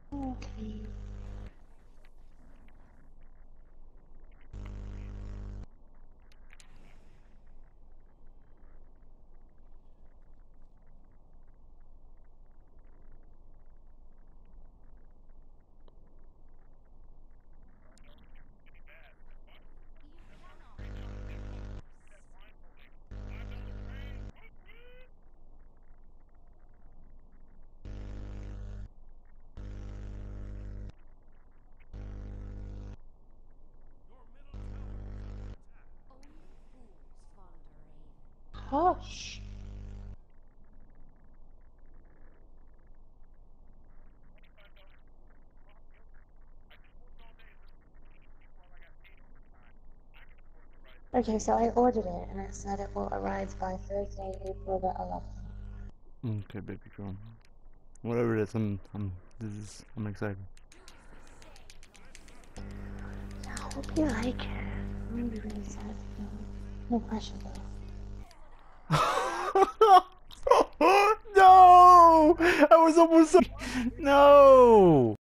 Okay. Hush. Okay, so I ordered it and it said it will arrive by Thursday, April the 11th. Okay, baby girl. Whatever it is, I'm excited. I hope you like it. I'm gonna be really sad if you don't. No pressure though. No! I was almost so... No!